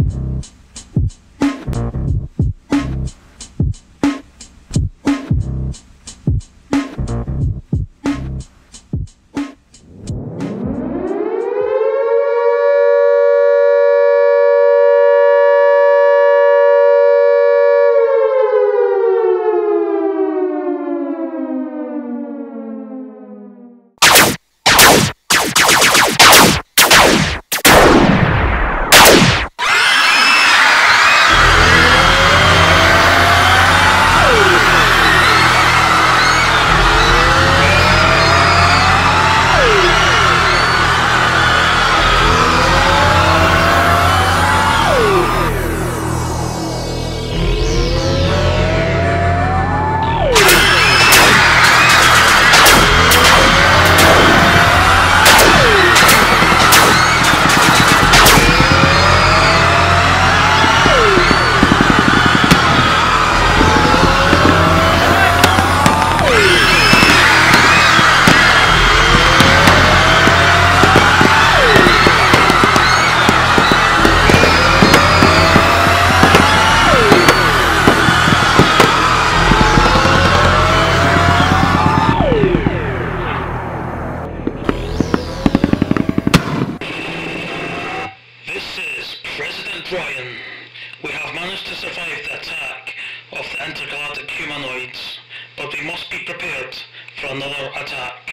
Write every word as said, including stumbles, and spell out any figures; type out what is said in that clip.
Ryan, we have managed to survive the attack of the intergalactic humanoids, but we must be prepared for another attack.